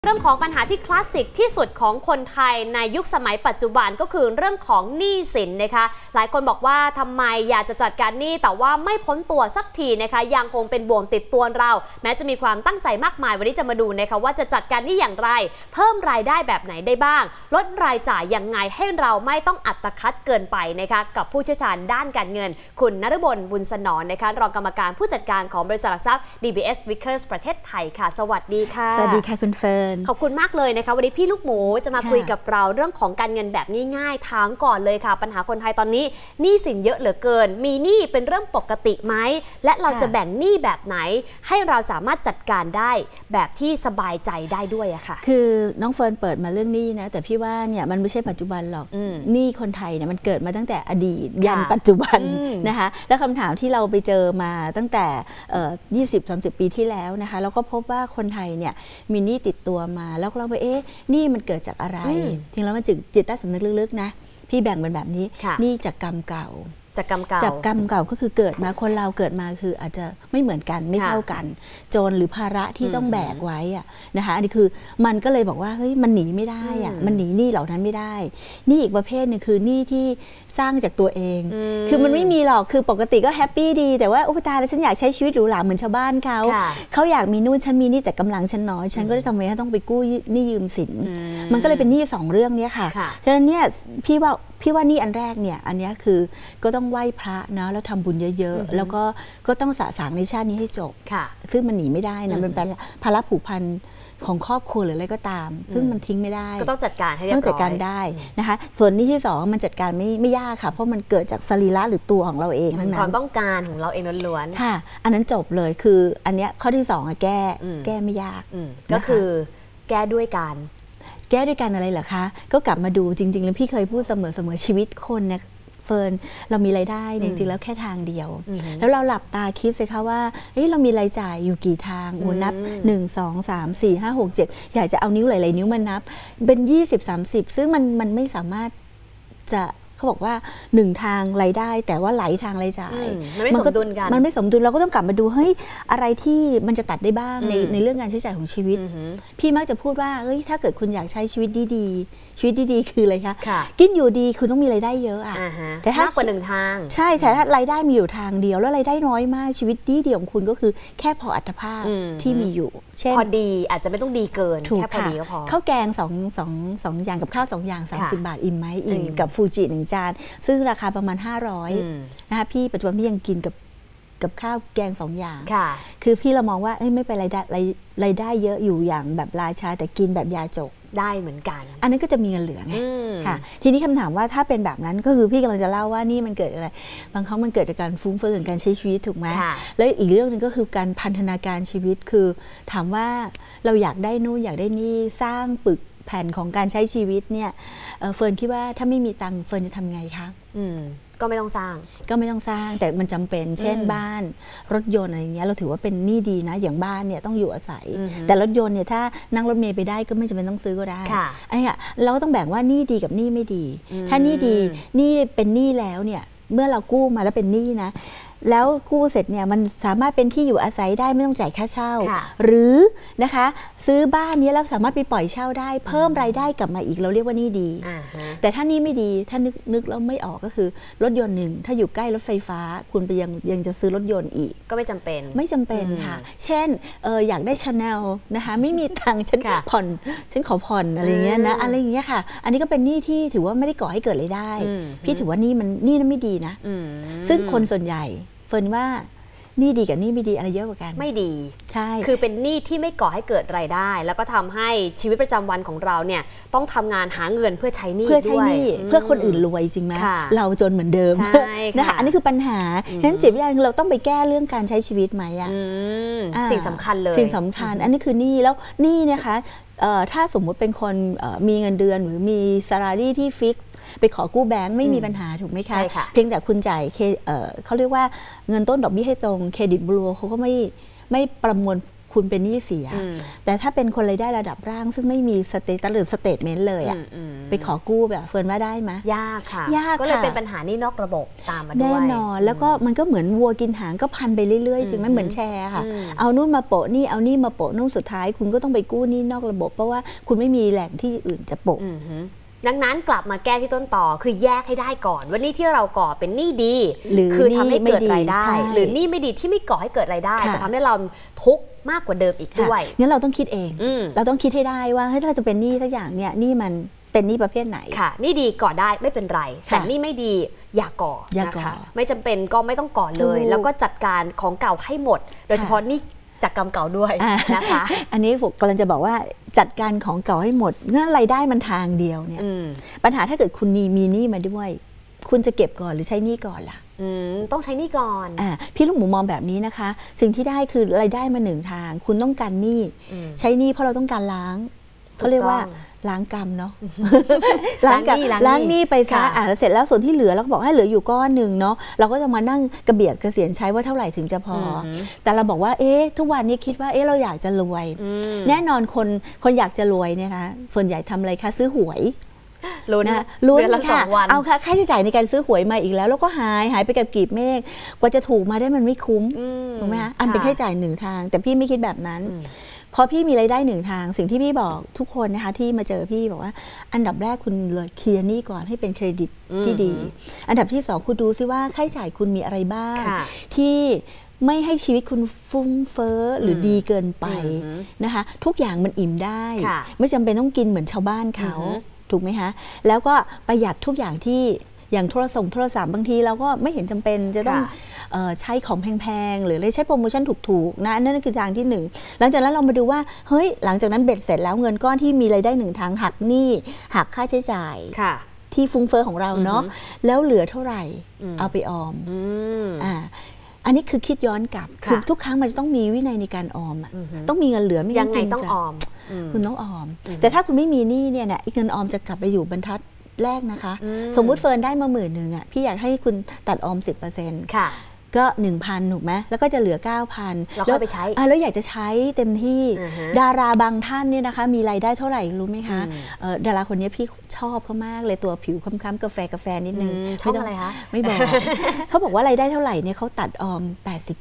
เรื่องของปัญหาที่คลาสสิกที่สุดของคนไทยในยุคสมัยปัจจุบันก็คือเรื่องของหนี้สินนะคะหลายคนบอกว่าทำไมอยากจะจัดการหนี้แต่ว่าไม่พ้นตัวสักทีนะคะยังคงเป็นบ่วงติดตัวเราแม้จะมีความตั้งใจมากมายวันนี้จะมาดูนะคะว่าจะจัดการหนี้อย่างไรเพิ่มรายได้แบบไหนได้บ้างลดรายจ่ายยังไงให้เราไม่ต้องอัตคัดเกินไปนะคะกับผู้เชี่ยวชาญด้านการเงินคุณนฤบลบุญสนรนะคะรองกรรมการผู้จัดการของบริษัทหลักทรัพย์ DBS Vickers ประเทศไทยค่ะสวัสดีค่ะสวัสดีค่ะคุณเฟิร์นขอบคุณมากเลยนะคะวันนี้พี่ลูกหมูจะมาคุยกับเราเรื่องของการเงินแบบง่ายๆถามก่อนเลยค่ะปัญหาคนไทยตอนนี้หนี้สินเยอะเหลือเกินมีหนี้เป็นเรื่องปกติไหมและเราจะแบ่งหนี้แบบไหนให้เราสามารถจัดการได้แบบที่สบายใจได้ด้วยอะค่ะคือน้องเฟิร์นเปิดมาเรื่องหนี้นะแต่พี่ว่าเนี่ยมันไม่ใช่ปัจจุบันหรอกหนี้คนไทยเนี่ยมันเกิดมาตั้งแต่อดีตยันปัจจุบันนะคะแล้วคำถามที่เราไปเจอมาตั้งแต่20-30 ปีที่แล้วนะคะเราก็พบว่าคนไทยเนี่ยมีหนี้ติดตัวมาแล้วเราไปหนี้มันเกิดจากอะไรจริงแล้วมันจิตใต้สำนึกลึกๆนะพี่แบ่งเป็นแบบนี้หนี้จากกรรมเก่าจากกรรมเก่าก็คือเกิดมาคนเราเกิดมาคืออาจจะไม่เหมือนกันไม่เท่ากันโจรหรือภาระที่ต้องแบกไว้อะนะคะอันนี้คือมันก็เลยบอกว่าเฮ้ยมันหนีไม่ได้อะมันหนีหนี้เหล่านั้นไม่ได้หนี้อีกประเภทนึงคือหนี้ที่สร้างจากตัวเองคือมันไม่มีหรอกคือปกติก็แฮปปี้ดีแต่ว่าโอ้ตายแล้วฉันอยากใช้ชีวิตหรูหราเหมือนชาวบ้านเขาอยากมีนู่นฉันมีนี่แต่กำลังฉันน้อยฉันก็เลยจำเป็นต้องไปกู้หนี้ยืมสินมันก็เลยเป็นหนี้2เรื่องนี้ค่ะฉะนั้นเนี่ยพี่ว่านี่อันแรกเนี่ยอันนี้คือก็ต้องไหว้พระนะแล้วทำบุญเยอะๆแล้วก็ต้องสะสางในชาตินี้ให้จบซึ่งมันหนีไม่ได้นะมันเป็นภาระผูกพันของครอบครัวหรืออะไรก็ตามซึ่งมันทิ้งไม่ได้ก็ต้องจัดการให้เรียบร้อยต้องจัดการได้นะคะส่วนนี้ที่2มันจัดการไม่ยากค่ะเพราะมันเกิดจากสรีระหรือตัวของเราเองทั้งนั้นความต้องการของเราเองล้วนๆค่ะอันนั้นจบเลยคืออันนี้ข้อที่2แก้ไม่ยากก็คือแก้ด้วยการอะไรเหรอคะก็กลับมาดูจริงๆแล้วพี่เคยพูดเสมอชีวิตคนเนี่ยเฟิร์นเรามีรายได้จริงๆแล้วแค่ทางเดียวแล้วเราหลับตาคิดสิคะว่าเรามีรายจ่ายอยู่กี่ทางนับ1 2 3 4 5 6 7อยากจะเอานิ้วหลายๆนิ้วมานับเป็น20-30ซึ่งมันไม่สามารถจะเขาบอกว่า1ทางรายได้แต่ว่าไหลทางรายจ่ายมันไม่สมดุลกันมันไม่สมดุลเราก็ต้องกลับมาดูเฮ้ยอะไรที่มันจะตัดได้บ้างในเรื่องการใช้จ่ายของชีวิตพี่มักจะพูดว่าถ้าเกิดคุณอยากใช้ชีวิตดีคืออะไรคะกินอยู่ดีคุณต้องมีรายได้เยอะอ่ะแต่ถ้ากว่า1ทางใช่แต่ถ้ารายได้มีอยู่ทางเดียวแล้วรายได้น้อยมากชีวิตเดียวของคุณก็คือแค่พออัตภาพที่มีอยู่เช่นพอดีอาจจะไม่ต้องดีเกินแค่พอดีก็พอข้าวแกง2อย่างกับข้าว2อย่าง30 บาทอิ่มไหมอิ่มกับฟูจิ1 จานซึ่งราคาประมาณ500นะคะพี่ปัจจุบันพี่ยังกินกับข้าวแกง2 อย่างคือพี่เรามองว่าไม่เป็นรายได้เยอะอยู่อย่างแบบราชาแต่กินแบบยาจกได้เหมือนกันอันนั้นก็จะมีเงินเหลือไงค่ะทีนี้คำถามว่าถ้าเป็นแบบนั้นก็คือพี่กำลังจะเล่าว่านี่มันเกิดอะไรบางครั้งมันเกิดจากการฟุ้งเฟ้อของการใช้ชีวิตถูกไหมแล้วอีกเรื่องนึงก็คือการพันธนาการชีวิตคือถามว่าเราอยากได้นู่นอยากได้นี่สร้างปึกแผ่นของการใช้ชีวิตเนี่ยเฟิร์นคิดว่าถ้าไม่มีตังค์เฟิร์นจะทำไงคะก็ไม่ต้องสร้างแต่มันจำเป็นเช่นบ้านรถยนต์อะไรเงี้ยเราถือว่าเป็นหนี้ดีนะอย่างบ้านเนี่ยต้องอยู่อาศัยแต่รถยนต์เนี่ยถ้านั่งรถเมล์ไปได้ก็ไม่จำเป็นต้องซื้อก็ได้อันนี้เราก็ต้องแบ่งว่าหนี้ดีกับหนี้ไม่ดีถ้าหนี้ดีหนี้เป็นหนี้แล้วเนี่ยเมื่อเรากู้มาแล้วเป็นหนี้นะแล้วกู้เสร็จเนี่ยมันสามารถเป็นที่อยู่อาศัยได้ไม่ต้องจ่ายค่าเช่าหรือนะคะซื้อบ้านนี้แล้วสามารถไปปล่อยเช่าได้เพิ่มรายได้กลับมาอีกเราเรียกว่านี่ดีแต่ถ้านี่ไม่ดีถ้านึกแล้วไม่ออกก็คือรถยนต์หนึ่งถ้าอยู่ใกล้รถไฟฟ้าคุณไปยังจะซื้อรถยนต์อีกก็ไม่จำเป็นค่ะเช่นอยากได้ชาแนลนะคะไม่มีตังค์ฉันขอผ่อนอะไรเงี้ยนะอะไรอย่างเงี้ยค่ะอันนี้ก็เป็นหนี้ที่ถือว่าไม่ได้ก่อให้เกิดรายได้พี่ถือว่านี่นั้นไม่ดีนะซึ่งคนส่วนใหญ่เฟิร์นว่านี่ดีกับนี่ไม่ดีอะไรเยอะกว่ากันไม่ดีใช่คือเป็นหนี้ที่ไม่ก่อให้เกิดรายได้แล้วก็ทำให้ชีวิตประจำวันของเราเนี่ยต้องทำงานหาเงินเพื่อใช้หนี้ด้วยเพื่อคนอื่นรวยจริงไหมเราจนเหมือนเดิมนะคะอันนี้คือปัญหาฉะนั้นจิตวิทยาเราต้องไปแก้เรื่องการใช้ชีวิตไหมสิ่งสำคัญเลยสิ่งสำคัญอันนี้คือหนี้แล้วหนี้นะคะถ้าสมมุติเป็นคนมีเงินเดือนหรือมีซาลารี่ที่ฟิกไปขอกู้แบงค์ไม่มีปัญหาถูกไหมคะเพียงแต่คุณจ่ายเขาเรียกว่าเงินต้นดอกเบี้ยให้ตรงเครดิตบูโรเขาก็ไม่ประมวลคุณเป็นหนี้เสียแต่ถ้าเป็นคนรายได้ระดับล่างซึ่งไม่มีสเตตัสหรือสเตทเมนต์เลยไปขอกู้แบบเฟิร์นว่าได้ไหมยากค่ะยากก็เลยเป็นปัญหานี่นอกระบบตามมาด้วยแน่นอนแล้วก็มันก็เหมือนวัวกินหางก็พันไปเรื่อยๆจริงไหมเหมือนแชร์ค่ะเอานู่นมาโปะนี่เอานี่มาโปะนู่นสุดท้ายคุณก็ต้องไปกู้นี่นอกระบบเพราะว่าคุณไม่มีแหล่งที่อื่นจะโปะดังนั้นกลับมาแก้ที่ต้นต่อคือแยกให้ได้ก่อนว่านี่ที่เราก่อเป็นหนี้ดีหรือคือทำให้เกิดรายได้หรือหนี้ไม่ดีที่ไม่ก่อให้เกิดรายได้แต่ทำให้เราทุกข์มากกว่าเดิมอีกด้วยงั้นเราต้องคิดเองเราต้องคิดให้ได้ว่าถ้าเราจะเป็นหนี้สักอย่างเนี่ยหนี้มันเป็นหนี้ประเภทไหนค่ะหนี้ดีก่อได้ไม่เป็นไรแต่หนี้ไม่ดีอย่าก่อนะคะไม่จำเป็นก็ไม่ต้องก่อเลยแล้วก็จัดการของเก่าให้หมดโดยเฉพาะหนี้จากกรรมเก่าด้วยนะคะอันนี้ผมกำลังจะบอกว่าจัดการของเก่าให้หมดเงื่อนรายได้มันทางเดียวเนี่ยปัญหาถ้าเกิดคุณมีหนี้มาด้วยคุณจะเก็บก่อนหรือใช้หนี้ก่อนล่ะต้องใช้หนี้ก่อนพี่ลูกหมูมองแบบนี้นะคะสิ่งที่ได้คือรายได้มาหนึ่งทางคุณต้องการหนี้ใช้หนี้เพราะเราต้องการล้างเขาเรียกว่าล้างกรรมเนาะล้างหนี้ไปซะแล้วเสร็จแล้วส่วนที่เหลือเราก็บอกให้เหลืออยู่ก้อนหนึ่งเนาะเราก็จะมานั่งกระเบียดกระเสียนใช้ว่าเท่าไหร่ถึงจะพอแต่เราบอกว่าทุกวันนี้คิดว่าเราอยากจะรวยแน่นอนคนอยากจะรวยเนี่ยนะส่วนใหญ่ทำอะไรคะซื้อหวยลุ้นค่ะเอาค่าใช้จ่ายในการซื้อหวยมาอีกแล้วก็หายไปกับกลีบเมฆกว่าจะถูกมาได้มันไม่คุ้มถูกไหมคะอันเป็นค่าใช้จ่ายหนึ่งทางแต่พี่ไม่คิดแบบนั้นพอพี่มีรายได้หนึ่งทางสิ่งที่พี่บอกทุกคนนะคะที่มาเจอพี่บอกว่าอันดับแรกคุณเลยเคลียร์หนี้ก่อนให้เป็นเครดิตที่ดีอันดับที่สองคุณดูซิว่าค่าใช้จ่ายคุณมีอะไรบ้างที่ไม่ให้ชีวิตคุณฟุ้งเฟ้อหรือดีเกินไปนะคะทุกอย่างมันอิ่มได้ไม่จำเป็นต้องกินเหมือนชาวบ้านเขาถูกไหมคะแล้วก็ประหยัดทุกอย่างที่อย่างโทรศัพท์บางทีเราก็ไม่เห็นจำเป็นจะต้องใช้ของแพงๆหรือใช้โปรโมชั่นถูกๆนะนั่นคือทางที่หนึ่งหลังจากนั้นเรามาดูว่าเฮ้ยหลังจากนั้นเบ็ดเสร็จแล้วเงินก้อนที่มีรายได้หนึ่งทางหักหนี้หักค่าใช้จ่ายที่ฟุ้งเฟ้อของเราเนาะแล้วเหลือเท่าไหร่เอาไปออมอันนี้คือคิดย้อนกลับคือทุกครั้งมันจะต้องมีวินัยในการออมต้องมีเงินเหลือไม่ยังไงต้องออมคุณต้องออมแต่ถ้าคุณไม่มีหนี้เนี่ยเงินออมจะกลับไปอยู่บรรทัดแรกนะคะสมมุติเฟิร์นได้มา10,000อ่ะพี่อยากให้คุณตัดออม 10% ค่ะก็ 1,000 ถูกไหมแล้วก็จะเหลือ 9,000 แล้วไปใช้แล้วอยากจะใช้เต็มที่ดาราบางท่านเนี่ยนะคะมีรายได้เท่าไหร่รู้ไหมคะดาราคนนี้พี่ชอบเขามากเลยตัวผิวค้ำๆกาแฟนิดนึงชอบอะไรคะไม่บอกเขาบอกว่ารายได้เท่าไหร่เนี่ยเขาตัดออม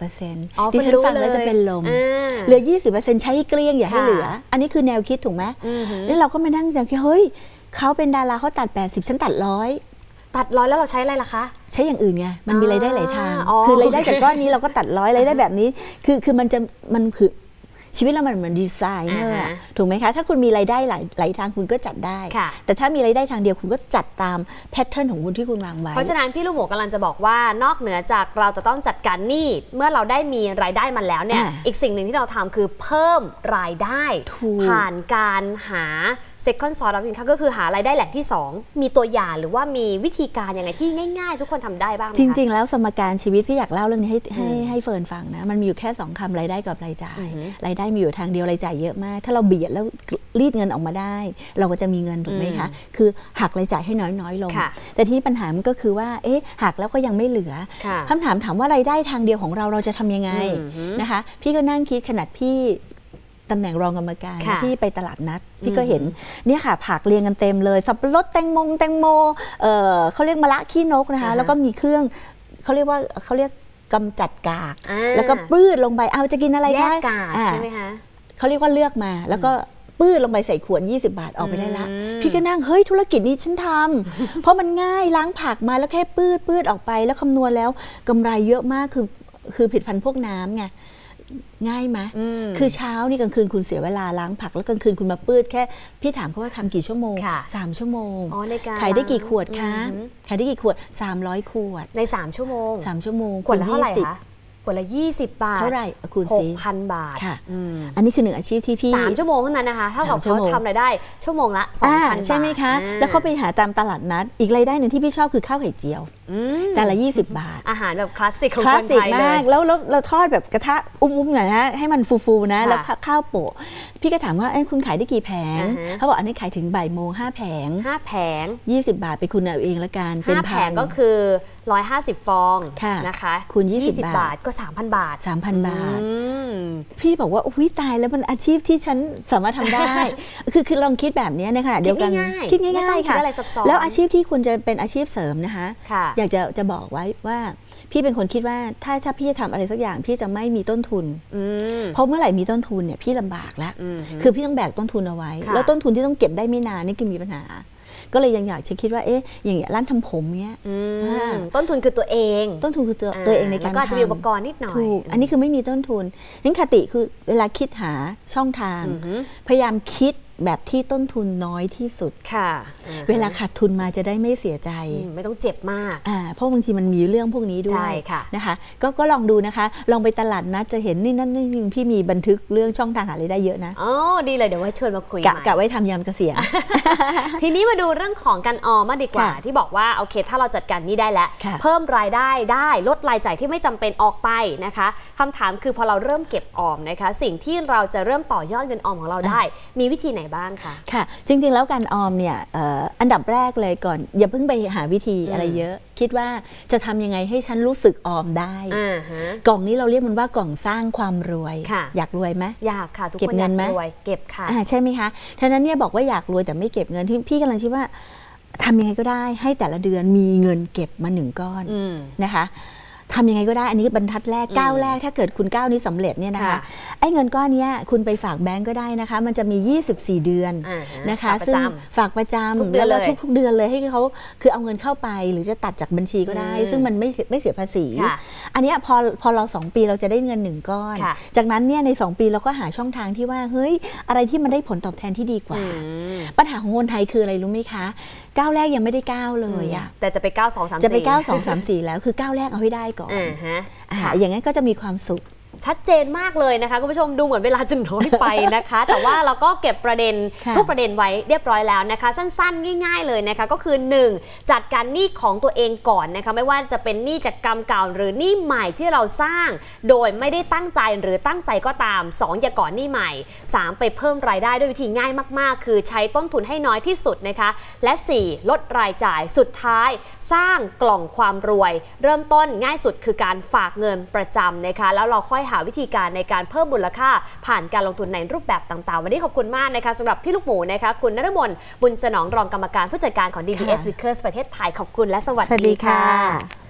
80%ดิฉันฟังแล้วจะเป็นลมเหลือ 20% ใช้เกลี้ยงอย่าให้เหลืออันนี้คือแนวคิดถูกไหมแล้วเราก็มานั่งแนวคิดเฮ้ยเขาเป็นดาราเขาตัด80ฉันตัด100 แล้วเราใช้อะไรล่ะคะใช้อย่างอื่นไงมันมีรายได้หลายทางคือรายได้จากก้อนนี้เราก็ตัด100รายได้แบบนี้คือมันคือชีวิตเรามันเหมือนดีไซเนอร์ถูกไหมคะถ้าคุณมีรายได้หลายทางคุณก็จัดได้แต่ถ้ามีรายได้ทางเดียวคุณก็จัดตามแพทเทิร์นของคุณที่คุณวางไว้เพราะฉะนั้นพี่ลูกหมูกำลังจะบอกว่านอกเหนือจากเราจะต้องจัดการหนี้เมื่อเราได้มีรายได้มาแล้วเนี่ยอีกสิ่งหนึ่งที่เราทำคือเพิ่มรายได้ผ่านการหา second source of income ก็คือหารายได้แหล่งที่2มีตัวอย่างหรือว่ามีวิธีการยังไงที่ง่ายๆทุกคนทำได้บ้างจริงๆแล้วสมการชีวิตพี่อยากเล่าเรื่องนี้ให้เฟิร์นฟังนะมันมีอยู่แค่2คำรายได้กับรายจ่ายรายได้มีอยู่ทางเดียวรายจ่ายเยอะมากถ้าเราเบียดแล้วรีดเงินออกมาได้เราก็จะมีเงินถูกไหมคะคือหักรายจ่ายให้น้อยลงแต่ที่ปัญหามันก็คือว่าหักแล้วก็ยังไม่เหลือคำถามว่ารายได้ทางเดียวของเราจะทำยังไงนะคะพี่ก็นั่งคิดขนาดพี่ตำแหน่งรองกรรมการที่ไปตลาดนัดพี่ก็เห็นเนี่ยค่ะผักเรียงกันเต็มเลยสับปะรดแตงโมเขาเรียกมะระขี้นกนะคะแล้วก็มีเครื่องเขาเรียกกำจัดกากแล้วก็ปื้ดลงไปเอาจะกินอะไรได้ใช่ไหมคะเขาเรียกว่าเลือกมาแล้วก็ปื้ดลงไปใส่ขวด20 บาทออกไปได้ละพี่ก็นั่งเฮ้ยธุรกิจนี้ฉันทำเพราะมันง่ายล้างผักมาแล้วแค่ปื้ดออกไปแล้วคำนวณแล้วกำไรเยอะมากคือผลิตภัณฑ์พวกน้ำไงง่ายไหมคือเช้านี่กลางคืนคุณเสียเวลาล้างผักแล้วกลางคืนคุณมาปื้ดแค่พี่ถามเขาว่าทำกี่ชั่วโมง3 ชั่วโมงขายได้กี่ขวดคะขายได้กี่ขวด300 ขวดใน3 ชั่วโมง 3 ชั่วโมงขวดละเท่าไหร่คะขวดละ20 บาทเท่าไหร่คูณ 6,000 บาทค่ะอันนี้คือ1อาชีพที่พี่ 3 ชั่วโมงเท่านั้นนะคะเท่ากับเขาทำรายได้ชั่วโมงละ 2,000 บาทใช่ไหมคะแล้วเขาไปหาตามตลาดนัดอีกรายได้หนึ่งที่พี่ชอบคือข้าวไข่เจียวจานละ20 บาทอาหารแบบคลาสสิกของคนไทยเลยมากแล้วเราทอดแบบกระทะอุ้มๆหน่อยนะให้มันฟูๆนะแล้วข้าวโปะพี่ก็ถามว่าคุณขายได้กี่แผงเขาบอกอันนี้ขายถึงบ่ายโมง5 แผง20 บาทไปคุณเอาเองละกันเป็นแผงก็คือ150 ฟองนะคะคูณ20 บาทก็ 3,000 บาท 3,000 บาทพี่บอกว่าอุ้ยตายแล้วมันอาชีพที่ฉันสามารถทำได้ คือลองคิดแบบนี้ในขณะเดียวกันคิดง่ายๆค่ะแล้วอาชีพที่คุณจะเป็นอาชีพเสริมนะคะอยากจะบอกไว้ว่าพี่เป็นคนคิดว่าถ้าพี่จะทำอะไรสักอย่างพี่จะไม่มีต้นทุนเพราะเมื่อไหร่มีต้นทุนเนี่ยพี่ลำบากแล้วคือพี่ต้องแบกต้นทุนเอาไว้แล้วต้นทุนที่ต้องเก็บได้ไม่นานนี่คือมีปัญหาก็เลยยังอยากจะคิดว่าอย่างเงี้ยร้านทำผมเงี้ยต้นทุนคือตัวเองต้นทุนคือตัวเองในการทำก็จะมีอุปกรณ์นิดหน่อยถูกอันนี้คือไม่มีต้นทุนงั้นคติคือเวลาคิดหาช่องทางพยายามคิดแบบที่ต้นทุนน้อยที่สุดค่ะเวลาขาดทุนมาจะได้ไม่เสียใจไม่ต้องเจ็บมากเพราะบางทีมันมีเรื่องพวกนี้ด้วยนะคะก็ลองดูนะคะลองไปตลาดนัดจะเห็นนี่นั่นจริงพี่มีบันทึกเรื่องช่องทางหารายได้เยอะนะอ๋อดีเลยเดี๋ยวไว้ชวนมาคุยกะไว้ทำยามเกษียณทีนี้มาดูเรื่องของการออมมาดีกว่าที่บอกว่าโอเคถ้าเราจัดการนี่ได้แล้วเพิ่มรายได้ได้ลดรายจ่ายที่ไม่จำเป็นออกไปนะคะคำถามคือพอเราเริ่มเก็บออมนะคะสิ่งที่เราจะเริ่มต่อยอดเงินออมของเราได้มีวิธีไหนบ้างคะค่ะจริงๆแล้วการออมเนี่ยอันดับแรกเลยก่อนอย่าเพิ่งไปหาวิธีอะไรเยอะคิดว่าจะทำยังไงให้ฉันรู้สึกออมได้กล่องนี้เราเรียกมันว่ากล่องสร้างความรวยอยากรวยไหมอยากค่ะทุกคนอยากรวยเก็บค่ะใช่ไหมคะท่านั้นเนี่ยบอกว่าอยากรวยแต่ไม่เก็บเงินที่พี่กำลังคิดว่าทำยังไงก็ได้ให้แต่ละเดือนมีเงินเก็บมา1 ก้อนนะคะทำยังไงก็ได้อันนี้บรรทัดแรกก้าวแรกถ้าเกิดคุณก้าวนี้สำเร็จเนี่ยนะคะไอ้เงินก้อนนี้คุณไปฝากแบงก์ก็ได้นะคะมันจะมี24 เดือนนะคะซึ่งฝากประจำแล้วทุกเดือนเลยให้เขาคือเอาเงินเข้าไปหรือจะตัดจากบัญชีก็ได้ซึ่งมันไม่เสียภาษีอันนี้พอเรา2 ปีเราจะได้เงิน1 ก้อนจากนั้นเนี่ยใน2 ปีเราก็หาช่องทางที่ว่าเฮ้ยอะไรที่มันได้ผลตอบแทนที่ดีกว่าปัญหาของคนไทยคืออะไรรู้ไหมคะก้าวแรกยังไม่ได้ก้าวเลยอะแต่จะไปก้าว2 3 4 จะไปก้าว2 3 4แล้วคือก้าวแรกเอาให้ได้ก่อนอย่างนั้นก็จะมีความสุขชัดเจนมากเลยนะคะคุณผู้ชมดูเหมือนเวลาจะน้อยไปนะคะ แต่ว่าเราก็เก็บประเด็นทุกประเด็นไว้เรียบร้อยแล้วนะคะสั้นๆง่ายๆเลยนะคะก็คือ1จัดการหนี้ของตัวเองก่อนนะคะไม่ว่าจะเป็นหนี้จากกรรมเก่าหรือหนี้ใหม่ที่เราสร้างโดยไม่ได้ตั้งใจหรือตั้งใจก็ตาม2อย่าก่อนหนี้ใหม่3ไปเพิ่มรายได้ด้วยวิธีง่ายมากๆคือใช้ต้นทุนให้น้อยที่สุดนะคะและ4ลดรายจ่ายสุดท้ายสร้างกล่องความรวยเริ่มต้นง่ายสุดคือการฝากเงินประจำนะคะแล้วเราค่อยหาวิธีการในการเพิ่มมูลค่าผ่านการลงทุนในรูปแบบต่างๆวันนี้ขอบคุณมากนะคะสำหรับพี่ลูกหมูนะคะคุณณรมนบุญสนองรองกรรมการผู้จัดการของ DBS Vickers ประเทศไทยขอบคุณและสวัสดีค่ะ